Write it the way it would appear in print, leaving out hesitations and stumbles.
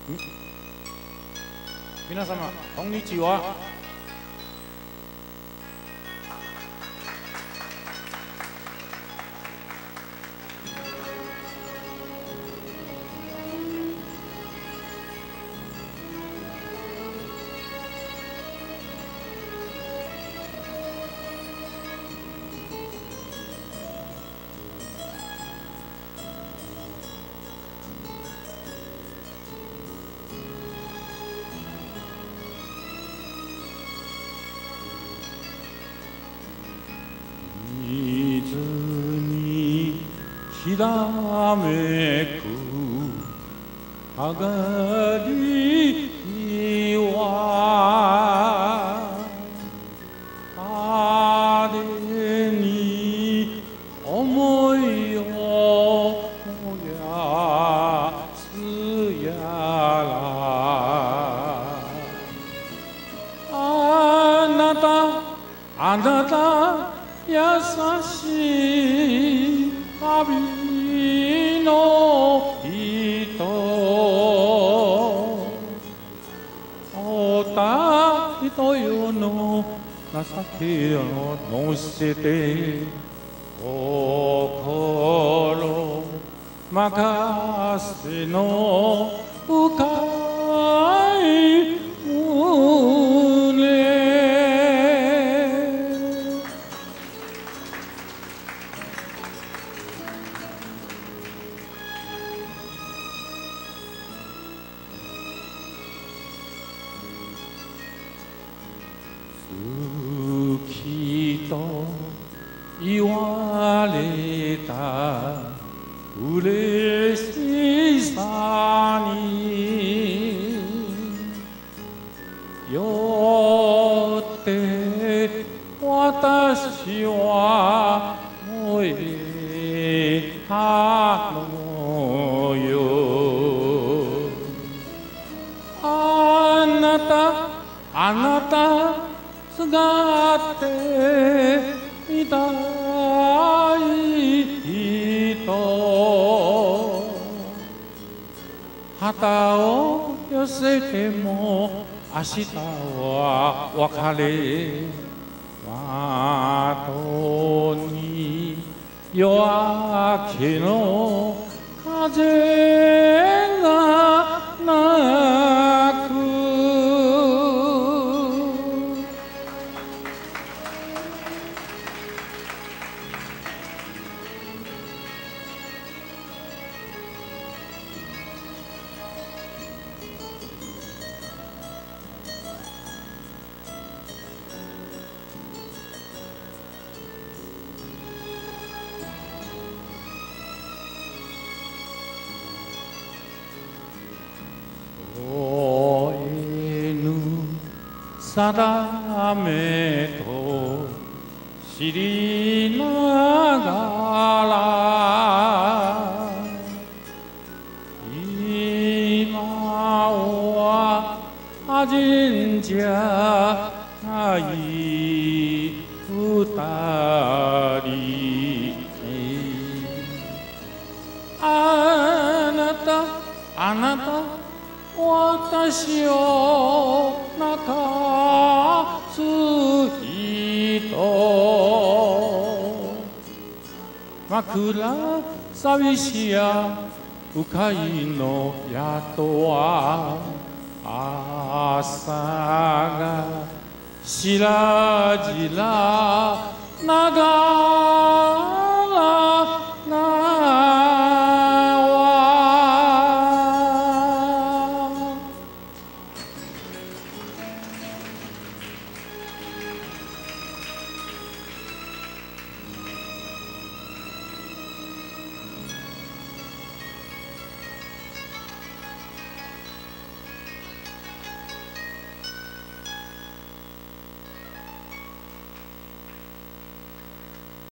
皆様こんにちは。水にひらめくあがりは誰に思いを燃やすやらあなた優しい旅の人おた人よの情けを乗せて心任せの深い胸好きと言われた嬉しさによって私は燃えたのよ。あなたすがってみたい人旗を寄せても明日は別れ窓に夜明けの風が鳴く定めと知りながら今は恥じゃない二人あなた私を泣かす人枕寂しや鵜飼の宿は朝がしらじら